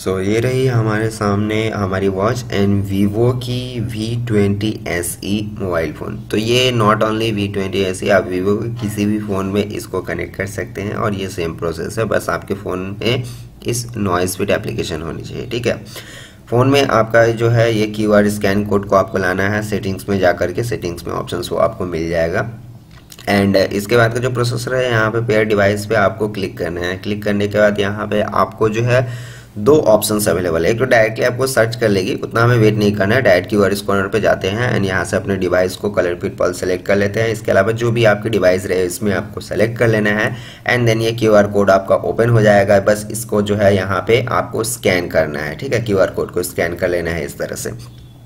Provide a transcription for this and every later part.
सो ये रही हमारे सामने हमारी वॉच एंड वीवो की V20 SE मोबाइल फ़ोन। तो ये नॉट ओनली V20 SE, आप वीवो के किसी भी फ़ोन में इसको कनेक्ट कर सकते हैं और ये सेम प्रोसेस है, बस आपके फ़ोन में इस नॉइज़ फिट एप्लीकेशन होनी चाहिए। ठीक है, फ़ोन में आपका जो है ये QR स्कैन कोड को आपको लाना है, सेटिंग्स में जा करके सेटिंग्स में ऑप्शंस वो आपको मिल जाएगा। एंड इसके बाद का जो प्रोसेसर है, यहाँ पे पेयर डिवाइस पे आपको क्लिक करना है। क्लिक करने के बाद यहाँ पे आपको जो है दो ऑप्शंस अवेलेबल है। एक तो डायरेक्टली आपको सर्च कर लेगी, उतना हमें वेट नहीं करना है, डायरेक्ट QR कॉर्नर पे जाते हैं एंड यहाँ से अपने डिवाइस को कलर फिट पल्स सेलेक्ट कर लेते हैं। इसके अलावा जो भी आपकी डिवाइस रहे इसमें आपको सेलेक्ट कर लेना है एंड देन ये QR कोड आपका ओपन हो जाएगा। बस इसको जो है यहाँ पे आपको स्कैन करना है। ठीक है, QR कोड को स्कैन कर लेना है इस तरह से।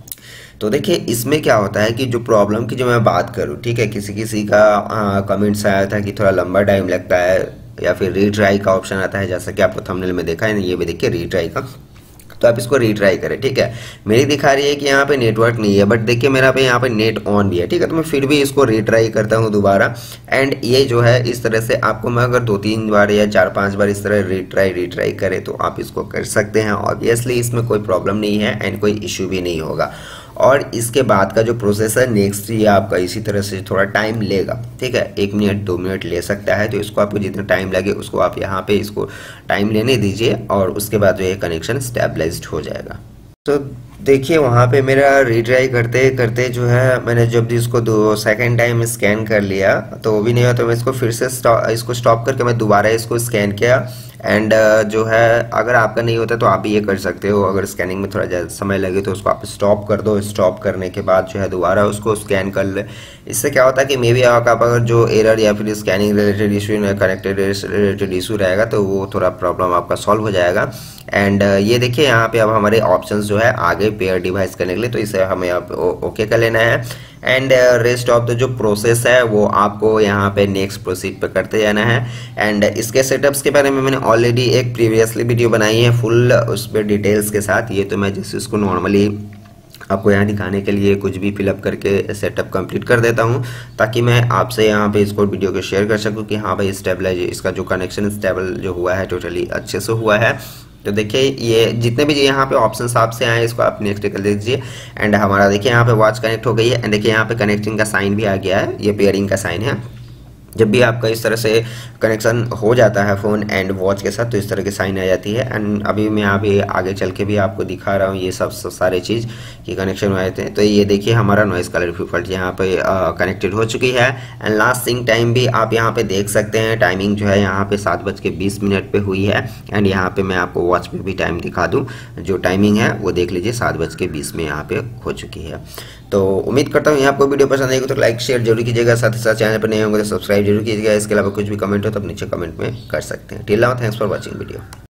तो देखिए इसमें क्या होता है कि जो प्रॉब्लम की जो मैं बात करूँ, ठीक है, किसी किसी का कमेंट्स आया था कि थोड़ा लंबा टाइम लगता है या फिर रीट्राई का ऑप्शन आता है, जैसा कि आपको थंबनेल में देखा है, ये भी देखिए रीट्राई का, तो आप इसको रीट्राई करें। ठीक है, मेरी दिखा रही है कि यहाँ पे नेटवर्क नहीं है, बट देखिए मेरा पे यहाँ पे नेट ऑन भी है। ठीक है, तो मैं फिर भी इसको रीट्राई करता हूँ दोबारा एंड ये जो है इस तरह से आपको मैं अगर 2-3 बार या 4-5 बार इस तरह रीट्राई करें तो आप इसको कर सकते हैं। ऑब्वियसली इसमें कोई प्रॉब्लम नहीं है एंड कोई इश्यू भी नहीं होगा। और इसके बाद का जो प्रोसेस है नेक्स्ट, ये आपका इसी तरह से थोड़ा टाइम लेगा। ठीक है, 1 मिनट 2 मिनट ले सकता है, तो इसको आपको जितना टाइम लगे उसको आप यहाँ पे इसको टाइम लेने दीजिए और उसके बाद जो ये कनेक्शन स्टेबलाइज्ड हो जाएगा। तो देखिए वहाँ पे मेरा रीट्राई करते करते जो है मैंने जब इसको सेकेंड टाइम स्कैन कर लिया तो वो भी नहीं हुआ, तो मैं इसको फिर से इसको स्टॉप करके मैं दोबारा इसको स्कैन किया एंड जो है अगर आपका नहीं होता तो आप भी ये कर सकते हो। अगर स्कैनिंग में थोड़ा ज़्यादा समय लगे तो उसको आप स्टॉप कर दो, स्टॉप करने के बाद जो है दोबारा उसको स्कैन कर ले। इससे क्या होता है कि मे बी आप अगर जो एरर या फिर scanning related issue connected related issue रहेगा तो वो थोड़ा प्रॉब्लम आपका सॉल्व हो जाएगा। एंड ये देखिए यहाँ पे अब हमारे ऑप्शंस जो है आगे पेयर डिवाइस करने के लिए, तो इसे हमें अब ओके कर लेना है एंड रेस्ट ऑफ द जो प्रोसेस है वो आपको यहाँ पे नेक्स्ट प्रोसीड पे करते जाना है। एंड इसके सेटअप्स के बारे में मैंने ऑलरेडी एक प्रीवियसली वीडियो बनाई है फुल उस पर डिटेल्स के साथ। ये तो मैं जैसे इसको नॉर्मली आपको यहाँ दिखाने के लिए कुछ भी फिलअप करके सेटअप कंप्लीट कर देता हूँ ताकि मैं आपसे यहाँ पे इसको वीडियो को शेयर कर सकूँ कि हाँ भाई स्टेबलाइज इसका जो कनेक्शन स्टेबल जो हुआ है टोटली अच्छे से हुआ है। तो देखिए ये जितने भी यहाँ पे ऑप्शंस आपसे आए इसको आप नेक्स्ट कर दीजिए एंड हमारा देखिए यहाँ पे वॉच कनेक्ट हो गई है एंड देखिए यहाँ पे कनेक्टिंग का साइन भी आ गया है, ये पेयरिंग का साइन है। जब भी आपका इस तरह से कनेक्शन हो जाता है फ़ोन एंड वॉच के साथ तो इस तरह की साइन आ जाती है। एंड अभी मैं यहाँ पे आगे चल के भी आपको दिखा रहा हूँ ये सब सारे चीज़ की कनेक्शन हुए थे। तो ये देखिए हमारा नॉइज़ कलर डिफ़ॉल्ट यहाँ पे कनेक्टेड हो चुकी है एंड लास्ट सिंक टाइम भी आप यहाँ पे देख सकते हैं। टाइमिंग जो है यहाँ पे 7:20 पे हुई है एंड यहाँ पे मैं आपको वॉच पे भी टाइम दिखा दूँ, जो टाइमिंग है वो देख लीजिए 7:20 में यहाँ पे हो चुकी है। तो उम्मीद करता हूँ ये आपको वीडियो पसंद आएगी तो लाइक शेयर जरूर कीजिएगा, साथ ही साथ चैनल पर नए होंगे तो सब्सक्राइब जरूर कीजिएगा। इसके अलावा कुछ भी कमेंट हो तो आप नीचे कमेंट में कर सकते हैं। Till now thanks for watching video.